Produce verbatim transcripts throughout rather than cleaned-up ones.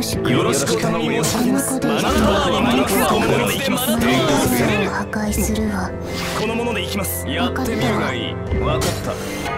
しくよろしくお頼み申し上げます。マナタワーはマナタワーを持ってマナタワーを攻める。 破壊するわ。 このもので行きます。やってみるがいい。わかった。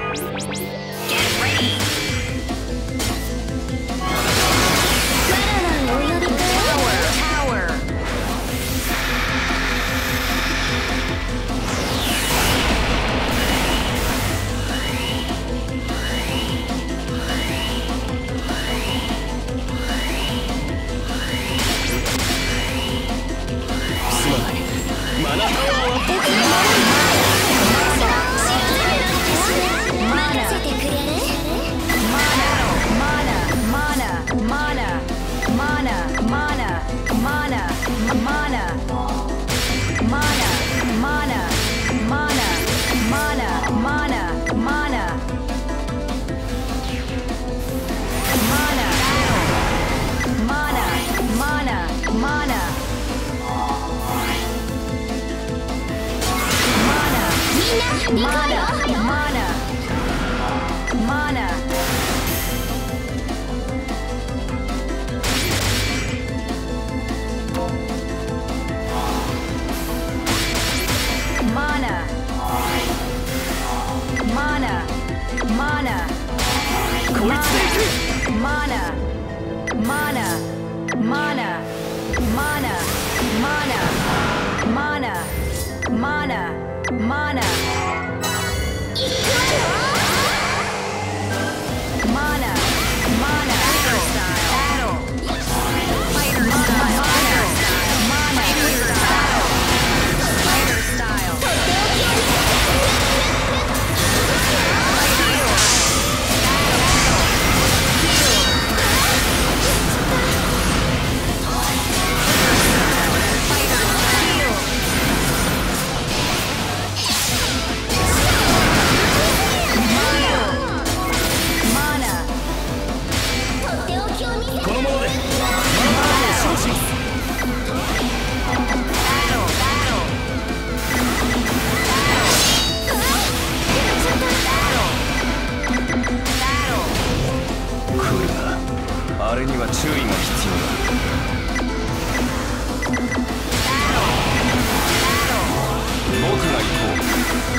あれには注意が必要だ。僕が行こう。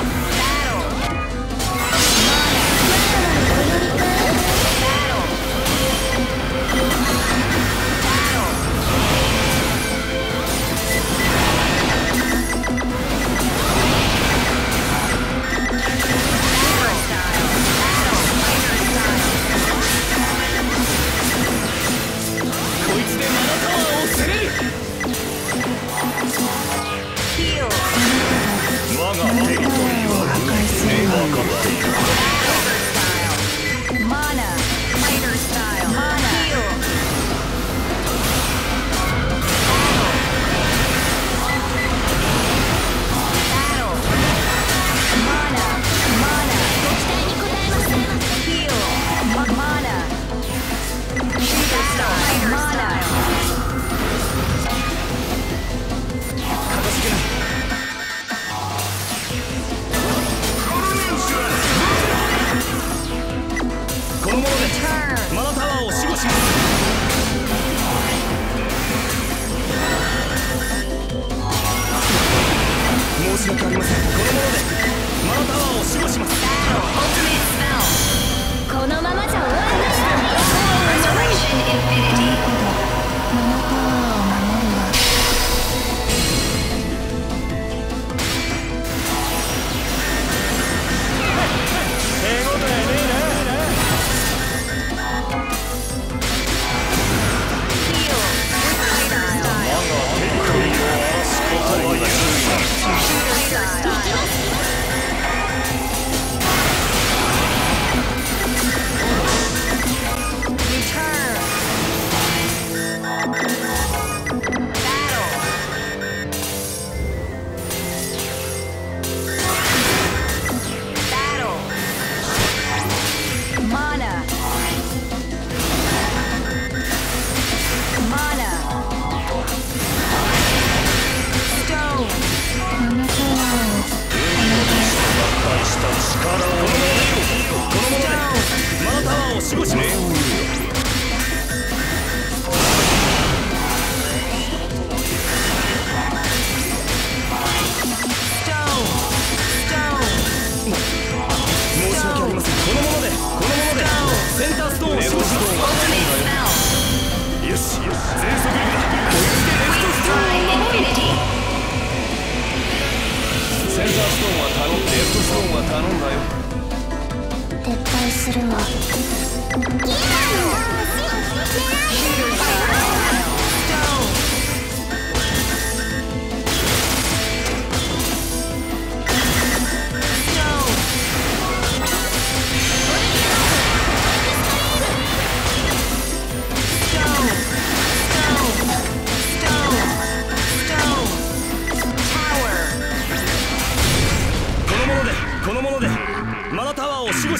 申し訳ありません。このものでマナタワーを守護します。 このままじゃ終わらない。マナタワーを守るわ。 手応えねえな。我が手首を荒らすことは許さない。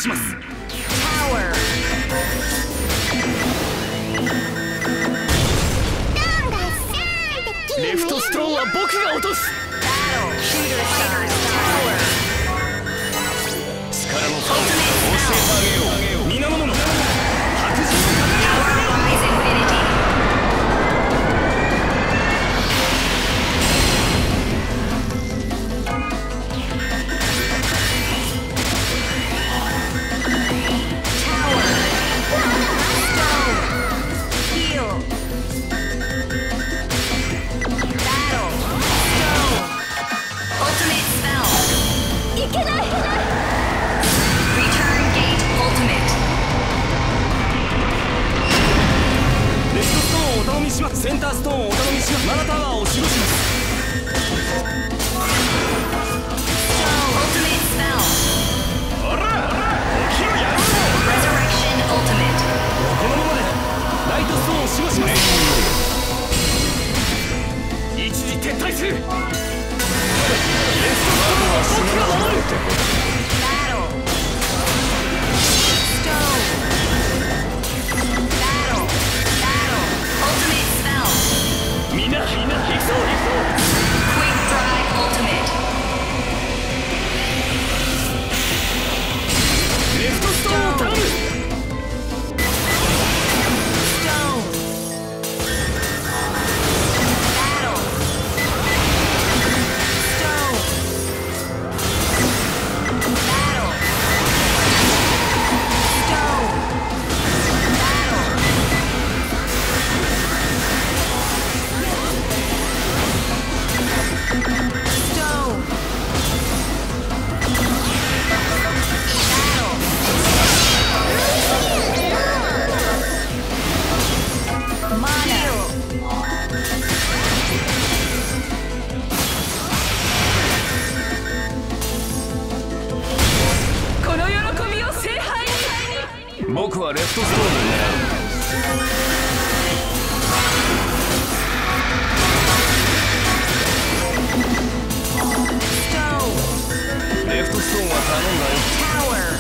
します。レフトストーンは僕が落とす。力の差を教えてあげよう。皆の者、白人のセンターストーンをお頼みします。マナタワーを守護します。あら起きろやろう。このままでライトストーンを守護します。一時撤退する。レフトストーンは僕が守る。みんな、みんな、行くぞ、行くぞ。レフトストーンを頼む。僕はレフトストーンを狙う。レフトストーンは頼んだよ。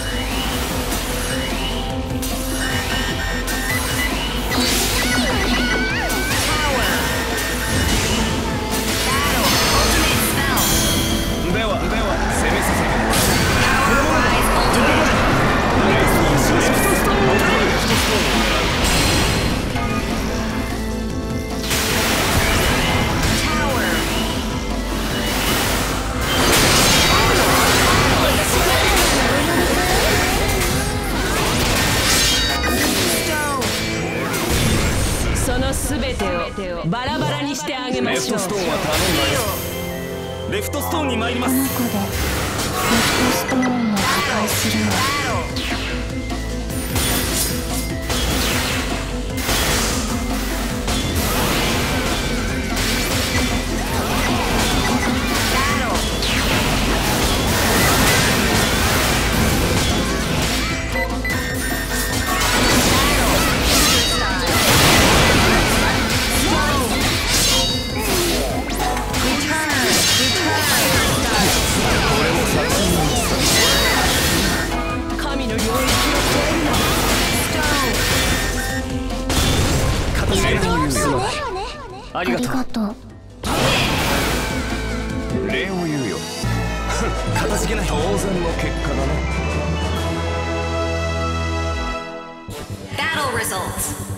では、では、攻めさせてもらう。 そのすべてをバラバラにしてあげましょう。 レフトストーンは頼んだよ。レフトストーンに参ります。 この子でレフトストーンを破壊するわ。 神の領域を超えるな。 ありがとう。 ありがとう。 礼を言うよ。かたじけない。当然の結果だね。 Battle results.